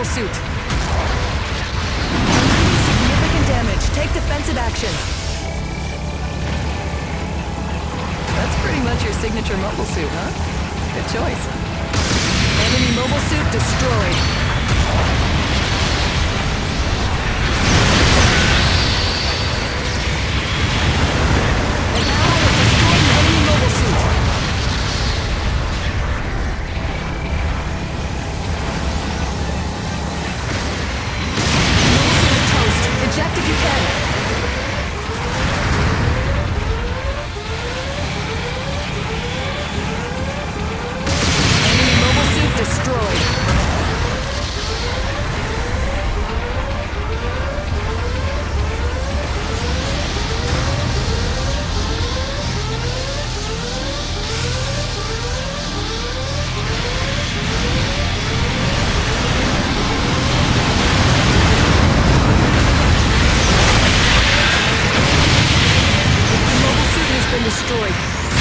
mobile suit. Significant damage. Take defensive action. That's pretty much your signature mobile suit, huh? Good choice. Enemy mobile suit destroyed. An ally has destroyed an enemy mobile suit. Mobile suit is toast. Eject if you can. Destroyed. The mobile suit has been destroyed.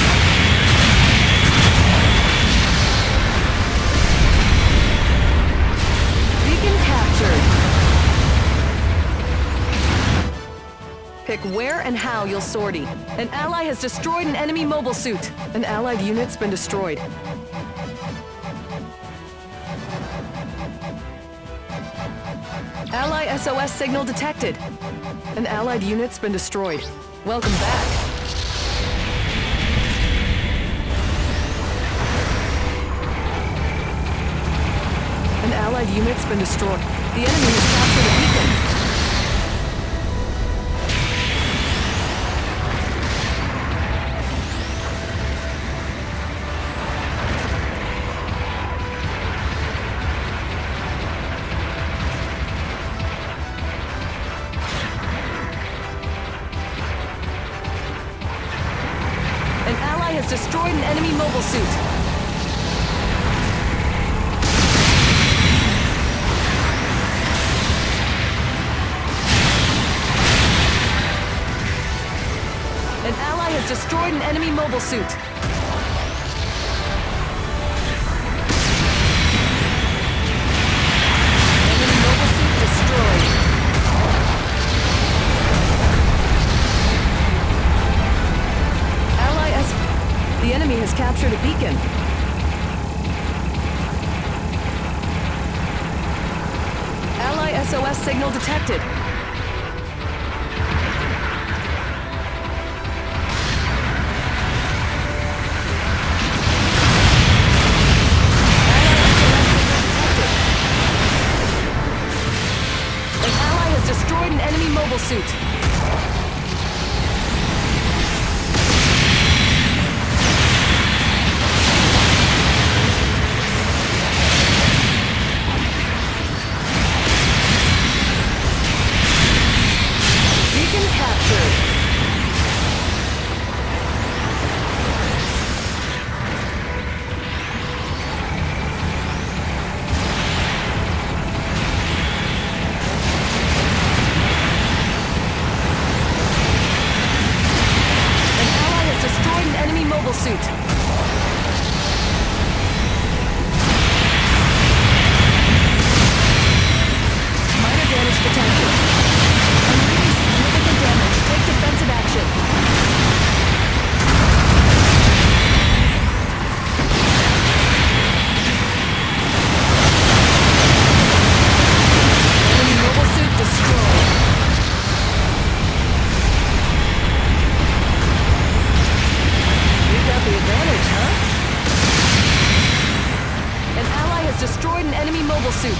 Pick where and how you'll sortie. An ally has destroyed an enemy mobile suit. An allied unit's been destroyed. Ally SOS signal detected. An allied unit's been destroyed. Welcome back. An allied unit's been destroyed. The enemy has captured a beacon. An ally has destroyed an enemy mobile suit. An ally has destroyed an enemy mobile suit. Enemy mobile suit destroyed. The enemy has captured a beacon. Ally SOS signal detected. An ally has destroyed an enemy mobile suit. Suit. Minor damage detected. Unleash significant damage. Take defensive action. Enemy mobile suit destroyed. Got the advantage, huh? An ally has destroyed an enemy mobile suit.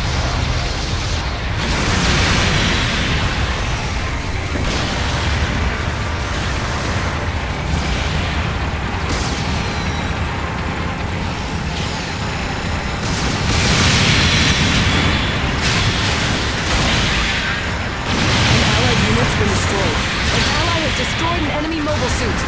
An allied unit's been destroyed. An ally has destroyed an enemy mobile suit.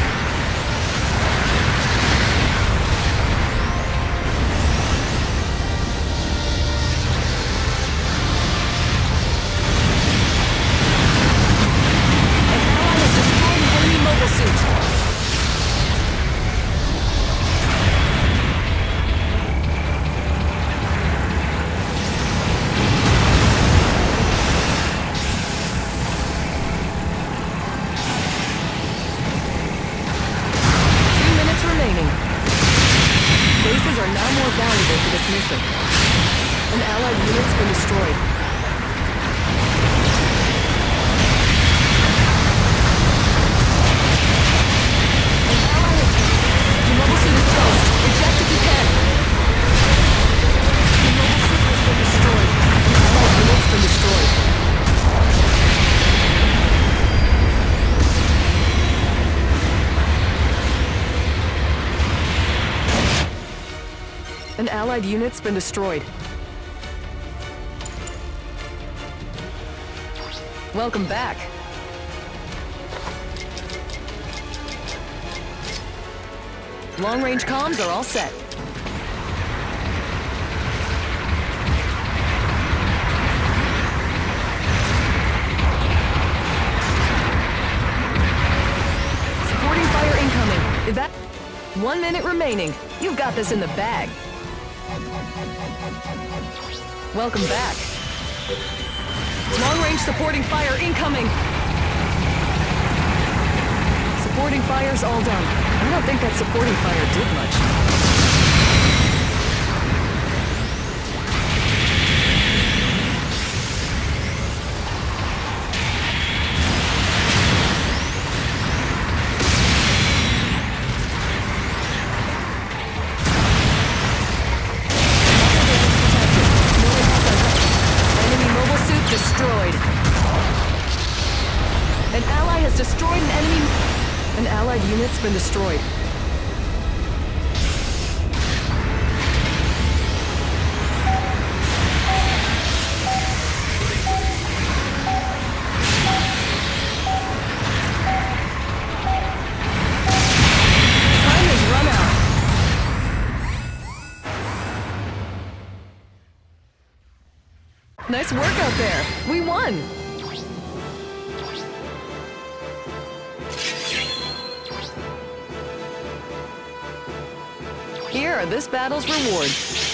are now more valuable for this mission. An allied unit's been destroyed. An ally has been... Your mobile suit is toast. Eject if you can. Your mobile suit has been destroyed. An allied unit's been destroyed. An allied unit's been destroyed. Welcome back. Long-range comms are all set. Supporting fire incoming. Is that... 1 minute remaining. You've got this in the bag. Welcome back. Long-range supporting fire incoming! Supporting fire's all done. I don't think that supporting fire did much. Destroyed. An ally has destroyed an enemy... An allied unit's been destroyed. Time has run out. Nice work out there. We won. Here are this battle's rewards.